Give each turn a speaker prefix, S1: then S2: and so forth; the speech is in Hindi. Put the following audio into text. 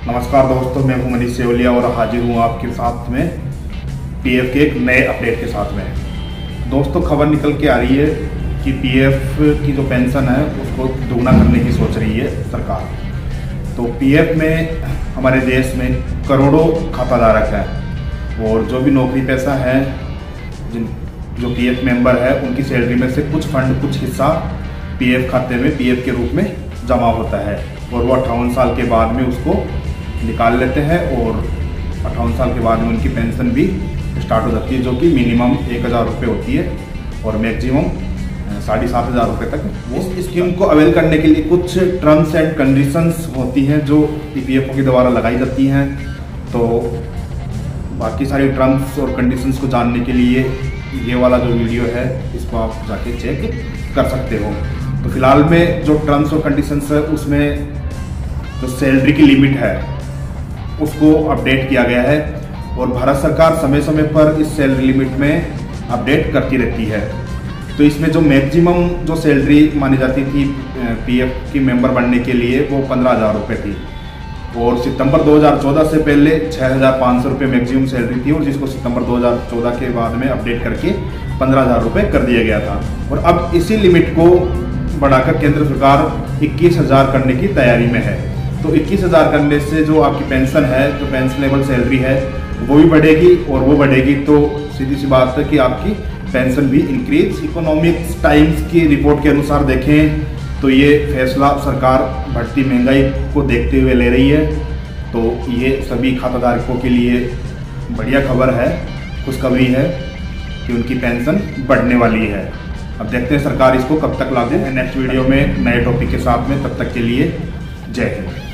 S1: नमस्कार दोस्तों, मैं हूं मनीष सेवलिया और हाजिर हूं आपके साथ में पीएफ के एक नए अपडेट के साथ में। दोस्तों, खबर निकल के आ रही है कि पीएफ की जो पेंशन है उसको दोगुना करने की सोच रही है सरकार। तो पीएफ में हमारे देश में करोड़ों खाताधारक हैं और जो भी नौकरी पेशा है, जो पीएफ मेंबर है, उनकी सैलरी में से कुछ फंड, कुछ हिस्सा पीएफ खाते में पीएफ के रूप में जमा होता है और वो 58 साल के बाद में उसको निकाल लेते हैं और 58 साल के बाद में उनकी पेंशन भी स्टार्ट हो जाती है, जो कि मिनिमम 1000 रुपये होती है और मैक्सिमम 7500 रुपये तक। इस स्कीम को अवेल करने के लिए कुछ टर्म्स एंड कंडीशंस होती हैं जो ईपीएफओ के द्वारा लगाई जाती हैं। तो बाकी सारी टर्म्स और कंडीशंस को जानने के लिए ये वाला जो वीडियो है इसको आप जाके चेक कर सकते हो। तो फिलहाल में जो टर्म्स और कंडीशंस है उसमें जो सैलरी की लिमिट है उसको अपडेट किया गया है और भारत सरकार समय समय पर इस सैलरी लिमिट में अपडेट करती रहती है। तो इसमें जो मैक्सिमम जो सैलरी मानी जाती थी पीएफ की मेंबर बनने के लिए वो 15,000 रुपये थी और सितंबर 2014 से पहले 6,500 रुपये मैक्सिमम सैलरी थी और जिसको सितंबर 2014 के बाद में अपडेट करके 15,000 रुपये कर दिया गया था। और अब इसी लिमिट को बढ़ाकर केंद्र सरकार 21,000 करने की तैयारी में है। तो 21,000 करने से जो आपकी पेंशन है, जो पेंशनेबल सैलरी है, वो भी बढ़ेगी और वो बढ़ेगी तो सीधी सी बात है कि आपकी पेंशन भी इंक्रीज। इकोनॉमिक्स टाइम्स की रिपोर्ट के अनुसार देखें तो ये फैसला सरकार बढ़ती महंगाई को देखते हुए ले रही है। तो ये सभी खाताधारकों के लिए बढ़िया खबर है, खुशखबरी है कि उनकी पेंशन बढ़ने वाली है। अब देखते हैं सरकार इसको कब तक लागू। नेक्स्ट वीडियो में नए टॉपिक के साथ में, तब तक के लिए जय हिंद।